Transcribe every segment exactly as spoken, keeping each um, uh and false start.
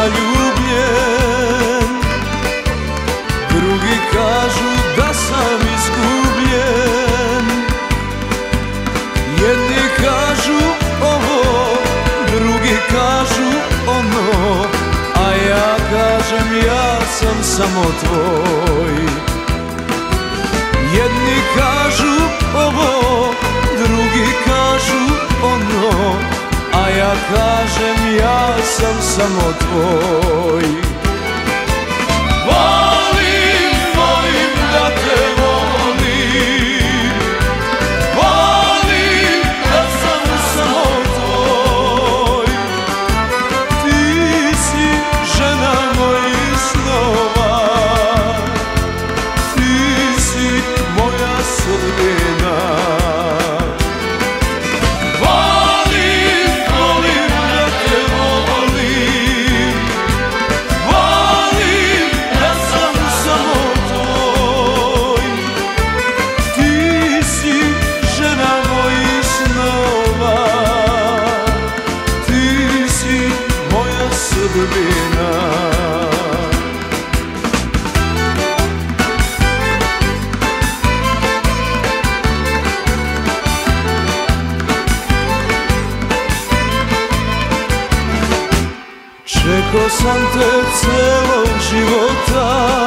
zaljubljen, drugi kažu da sam izgubljen. Jedni kažu ovo, drugi kažu ono, a ja kažem ja sam samo tvoj. Jedni kažu ovo, drugi kažu ono, a ja kažem ja sam samo tvoj. Volim, volim da te volim, volim da sam samo tvoj. Ti si žena mojih snova, ti si moja sudbina. Čekao sam te celog života,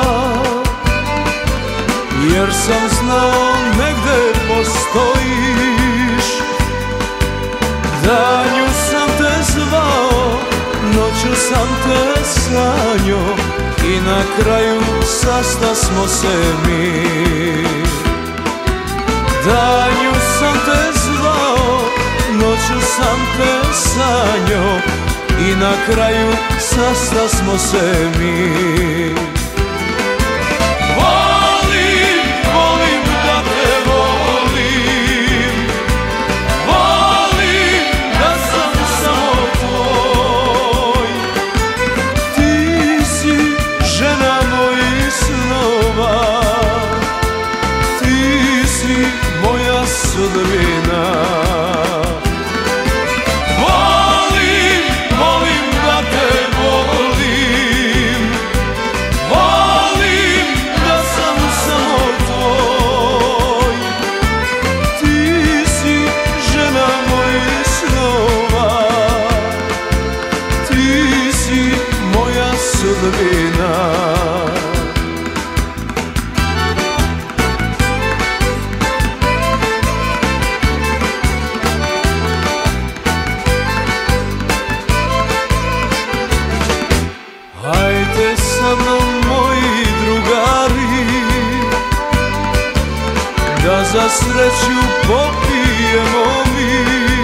jer sam znao negde postojiš. Danju sam te zvao, noću sam te sanjao, i na kraju sastasmo se mi. Danju sam te zvao, noću sam te sanjao, i na kraju sastasmo se mi. Volim, volim da te volim, volim da sam samo tvoj. Ti si žena mojih snova, ti si moja sudbina. Hajde sa mnom moji drugari, da za sreću popijemo mi,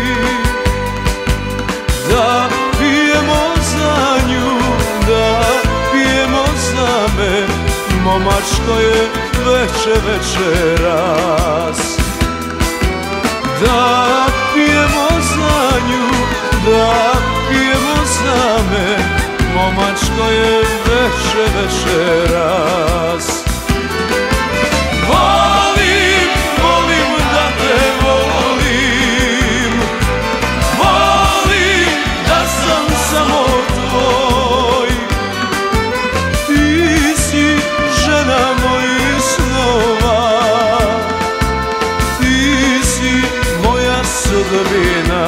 da pijemo za nju, da pijemo za me, momačko je veče večeras. Da pijemo za nju, da pijemo za me, momačko je veče večeras. Volim, volim da te volim, volim da sam samo tvoj. Ti si žena mojih snova, ti si moja sudbina.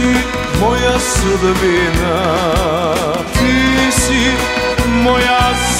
Moja sudbina, ti si moja